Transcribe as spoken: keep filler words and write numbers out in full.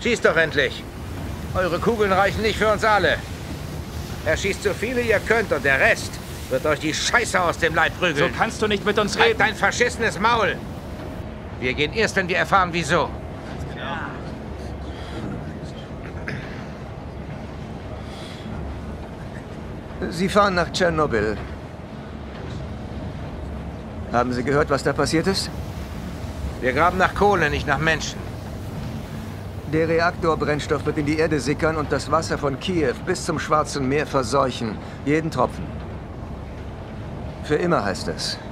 Schießt doch endlich. Eure Kugeln reichen nicht für uns alle. Erschießt so viele ihr könnt und der Rest wird euch die Scheiße aus dem Leib prügeln. So kannst du nicht mit uns Halt reden. dein verschissenes Maul. Wir gehen erst, wenn wir erfahren, wieso. Sie fahren nach Tschernobyl. Haben Sie gehört, was da passiert ist? Wir graben nach Kohle, nicht nach Menschen. Der Reaktorbrennstoff wird in die Erde sickern und das Wasser von Kiew bis zum Schwarzen Meer verseuchen. Jeden Tropfen. Für immer heißt es.